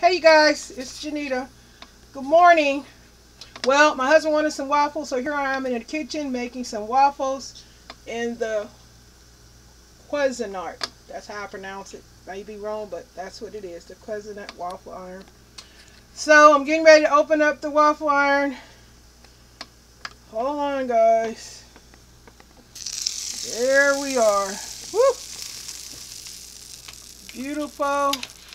Hey you guys, it's Janita. Good morning. Well, my husband wanted some waffles, so here I am in the kitchen making some waffles in the Cuisinart. That's how I pronounce it. May be wrong, but that's what it is, the Cuisinart waffle iron. So I'm getting ready to open up the waffle iron. Hold on, guys. There we are. Woo! Beautiful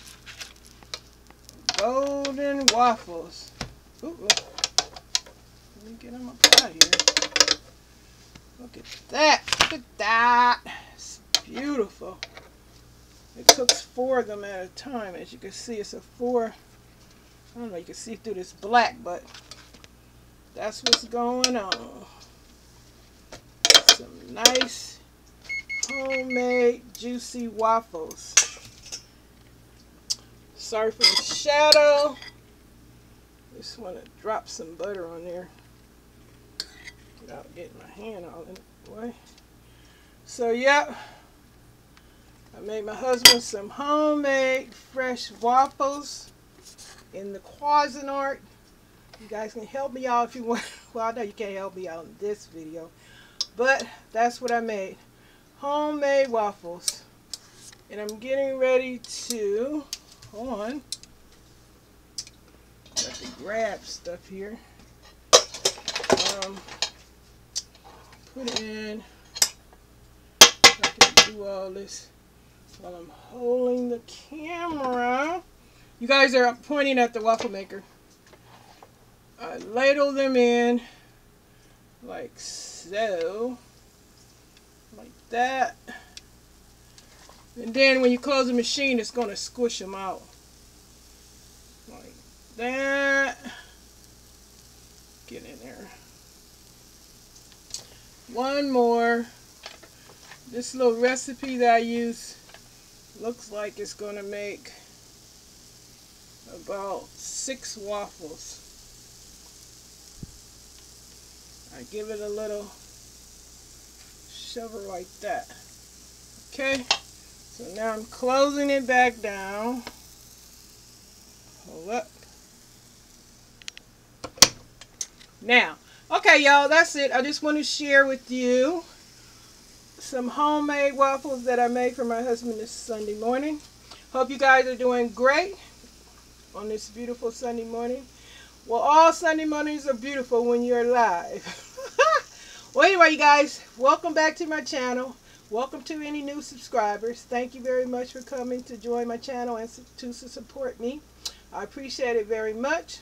golden waffles. Ooh, let me get them up out here. Look at that. Look at that. It's beautiful. It cooks 4 of them at a time. As you can see, it's a 4. I don't know, you can see through this black, but that's what's going on. Some nice homemade juicy waffles. Sorry for the shadow. Just want to drop some butter on there without getting my hand all in the way. So, yep. I made my husband some homemade fresh waffles in the Cuisinart. You guys can help me out if you want. Well, I know you can't help me out in this video, but that's what I made. Homemade waffles. And I'm getting ready to, hold on, got to grab stuff here. Put it in. I can do all this while I'm holding the camera. You guys are pointing at the waffle maker. I ladle them in like so, like that, and then when you close the machine, it's going to squish them out like that. Get in there. One more. This little recipe that I use looks like it's going to make about 6 waffles. I give it a little shovel like that. Okay, so now I'm closing it back down. Hold up. Now, okay, y'all, that's it. I just want to share with you some homemade waffles that I made for my husband this Sunday morning. Hope you guys are doing great on this beautiful Sunday morning. Well, all Sunday mornings are beautiful when you're alive. Well, anyway, you guys, welcome back to my channel. Welcome to any new subscribers. Thank you very much for coming to join my channel and to support me. I appreciate it very much.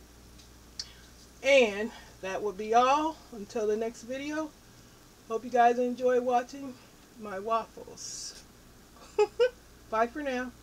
And that will be all until the next video. Hope you guys enjoy watching my waffles. Bye for now.